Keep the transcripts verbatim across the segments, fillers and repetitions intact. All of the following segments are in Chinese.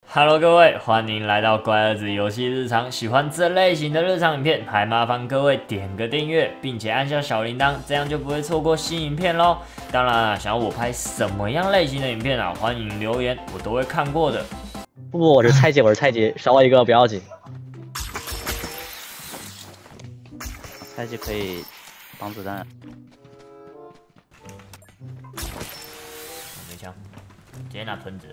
Hello，各位，欢迎来到乖儿子游戏日常。喜欢这类型的日常影片，还麻烦各位点个订阅，并且按下小铃铛，这样就不会错过新影片喽。当然啊，想要我拍什么样类型的影片啊，欢迎留言，我都会看过的。 不不，我是菜姐，我是菜姐，少我一个不要紧。菜姐可以挡子弹。 没枪，直接拿吞子。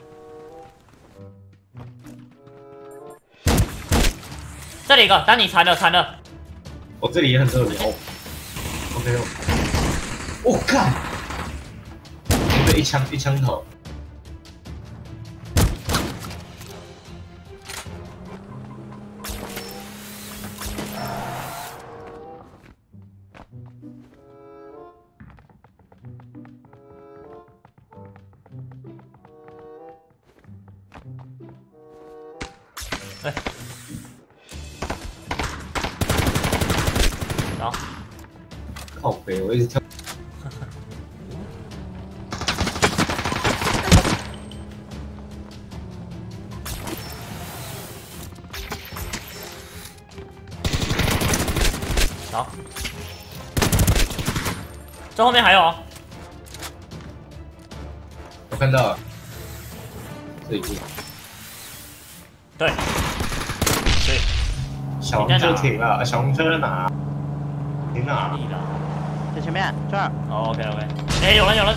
这里一个，丹尼残了残了。 我、哦、这里也很热流。OK 哦。我靠！被一枪一枪头。 哎。 好， 靠北，我一直跳。 好，这后面还有、哦， 我看到了，这一步。 对，对， 小红车停了，小红车在哪？ 停哪里了？ 在前面这儿。 哦 ，OK OK。哎，有人有人。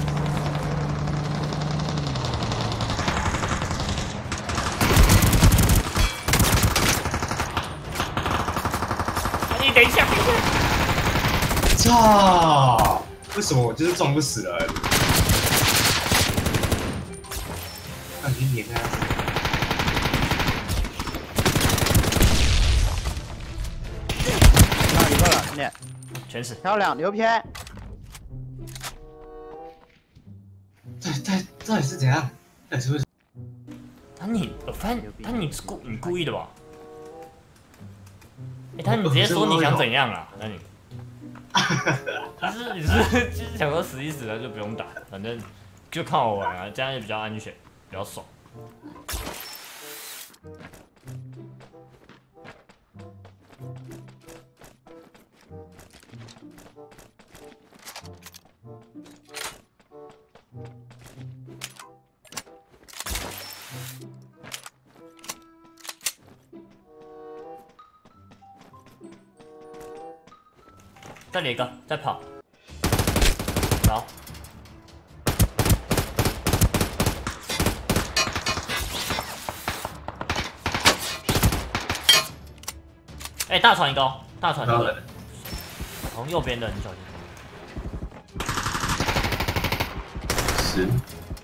你等一下，等一下。 操！为什么我就是撞不死人？那你碾开。 一个了，兄弟， 全死， 漂亮，牛片。 这这到底是怎样？到底是为什么？ 他你，我发现他你故你故意的吧？哎，他你直接说你想怎样啦？那你，就是你是就是想说死一死了就不用打，反正就看我玩啊，这样也比较安全，比较爽。 这里一个在跑，好，哎、欸，大船一个，大船一个，从右边的，你小心。 十。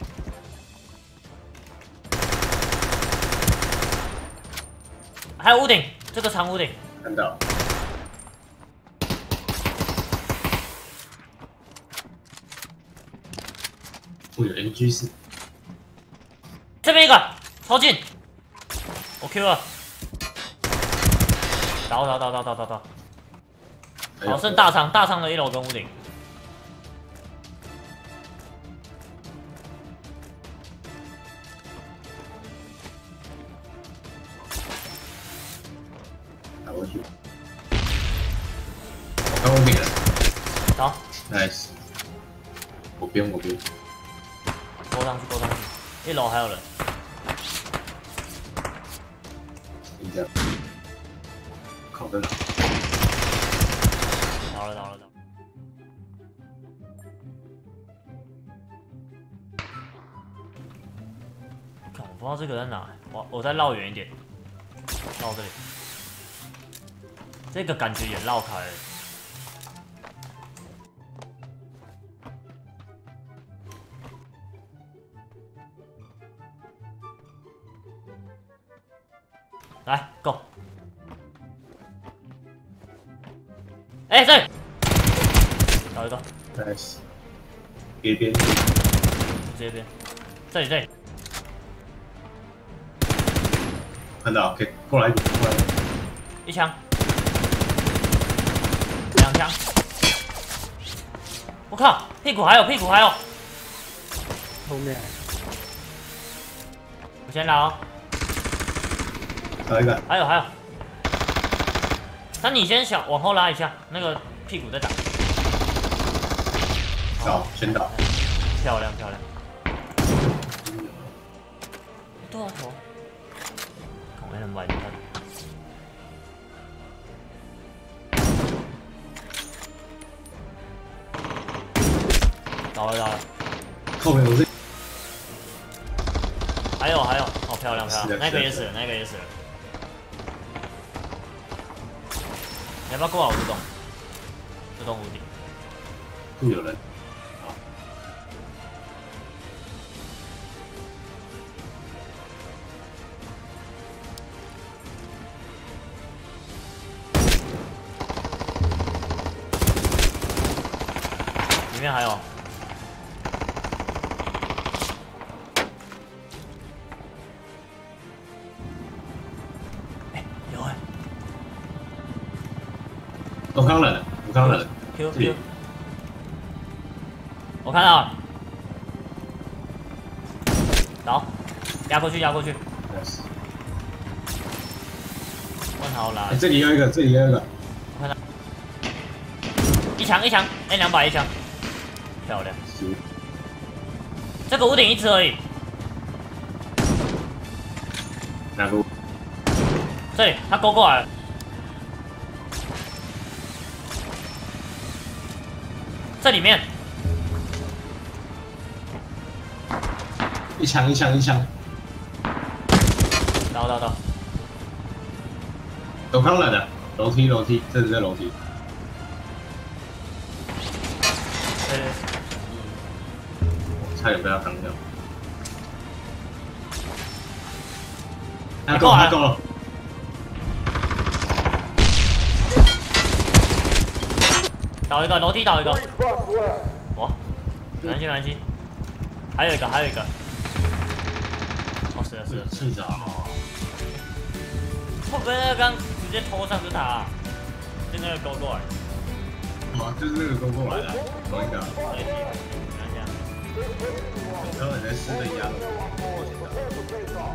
还有屋顶，这个长屋顶， 看到。 我有 M G 四， 这边一个超近，我 Q 了，倒倒倒倒倒倒倒，好剩大仓，大仓的一楼跟屋顶， 打过去，我看屋顶了， 好 ，nice， 我边我边。 勾上去，勾上去，一楼还有人。 等一下，靠在哪？ 倒了，倒了，倒了。我看，我不知道这个在哪，我我再绕远一点，绕这里。这个感觉也绕开了。 来 ，Go！ 哎、欸，这里，找一个 ，nice， 别边， 这边，这里这里， 看到，可以过来一点，过来一点， 一枪，两枪，我靠，屁股还有，屁股还有， 后面。 我先拿哦。 找一个， 还有还有，那你先小往后拉一下，那个屁股在打。 倒，先倒。 漂亮漂亮。多少头？講緊唔係得。倒了倒了。 后面我是。 还有还有，哦漂亮漂亮，那个也死了，那个也死了。你要不要过来我这栋？这栋屋顶。 不有人。好。 里面还有。 我刚冷了，我刚冷了。 Q Q， 我看到了，倒，压过去，压过去。问好了。 这里有一个，这里有一个。 我看到，一枪一枪 ，N 两百一枪，漂亮。这个屋顶一只而已。 哪个？ 这里，他勾过来了。这里面， 一枪一枪一枪， 倒倒倒， 有刚来的，楼梯楼梯，这是在楼梯。 对对， 我差点被他挡掉。他够了，他够了。 倒一个，楼梯倒一个。哇，没关系没关系，还有一个还有一个。哦，是的是的。 睡着。 会不会那个刚直接拖上是他、啊？就那个勾过来。 哦，就是那个勾过来的，同一个。 对，看一下。 刚才在试的压了。